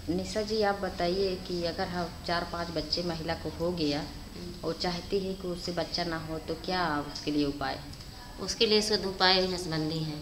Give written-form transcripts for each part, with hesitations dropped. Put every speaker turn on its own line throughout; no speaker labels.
निशा जी, आप बताइए कि अगर हम 4-5 बच्चे महिला को हो गया और चाहती है कि उससे बच्चा ना हो तो क्या उसके लिए उपाय है?
उसके लिए शुद्ध उपाय नसबंदी है।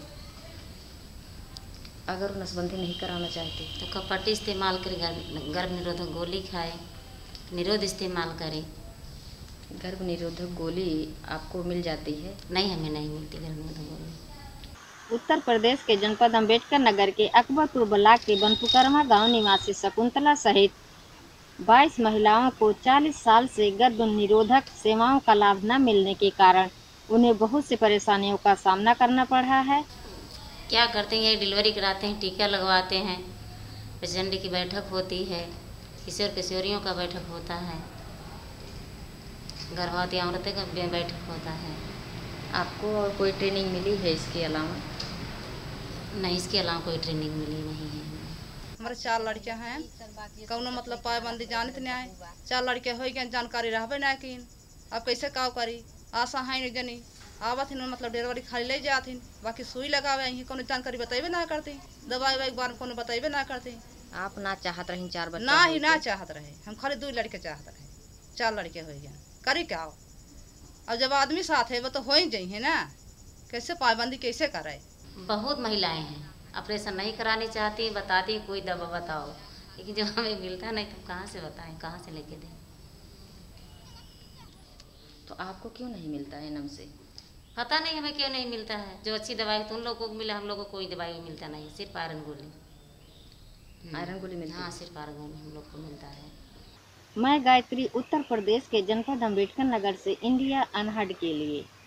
अगर वो नसबंदी नहीं कराना चाहती
तो कपटी इस्तेमाल करे, गर्भ निरोधक गोली खाए, निरोध इस्तेमाल करे।
गर्भ निरोधक गोली आपको मिल जाती है?
नहीं, हमें नहीं मिलती गर्भ निरोधक गोली।
उत्तर प्रदेश के जनपद अम्बेडकर नगर के अकबरपुर ब्लॉक के बनपुकरमा गांव निवासी शकुंतला सहित 22 महिलाओं को 40 साल से गर्भ निरोधक सेवाओं का लाभ न मिलने के कारण उन्हें बहुत सी परेशानियों का सामना करना पड़ा है।
क्या करते हैं, डिलीवरी कराते हैं, टीका लगवाते हैं, पेशेंट की बैठक होती है, किशोर किशोरियों का बैठक होता है, गर्भवती औरतें का बैठक होता है।
आपको और कोई ट्रेनिंग मिली है इसके अलावा?
नहीं, इसके अलावा कोई ट्रेनिंग मिली नहीं है।
हमारे 4 लड़कियां हैं, कौनो मतलब पाबंदी जानत नहीं आए। 4 लड़के हो गए, जानकारी रहबे ना कि अब कैसे काव करी। आशा है नहीं जनी आवत हिन, मतलब डिलीवरी खाली ले जाती, बाकी सुई लगावे ही कोनो जानकारी बताइबे ना करती, दवाई वाई बार कोनो बताइबे ना करती।
आप ना चाहत रही 4 बच्चा
ना ही ना
होके?
चाहत रहे, हम खाली 2 लड़के चाहत रहे। 4 लड़के हो गए, करी क्या हो? अब जब आदमी साथ है वो तो हो ही जाइए ना, कैसे पाबंदी कैसे करे।
बहुत महिलाएं हैं ऑपरेशन नहीं करानी चाहती, बताती कोई दवा बताओ, लेकिन जब हमें मिलता नहीं तो कहाँ से बताएं, कहाँ से लेके दें।
तो आपको क्यों नहीं मिलता है इनम से?
पता नहीं हमें क्यों नहीं मिलता है। जो अच्छी दवाई तो उन लोगों को मिला, हम लोगों को कोई दवाई मिलता नहीं, सिर्फ आयरन गोली।
आयरन गोली मिलती
हाँ,
है?
सिर्फ आयरन गोली हम लोग को मिलता है।
मैं गायत्री, उत्तर प्रदेश के जनपद अम्बेडकर नगर से इंडिया अनहद के लिए।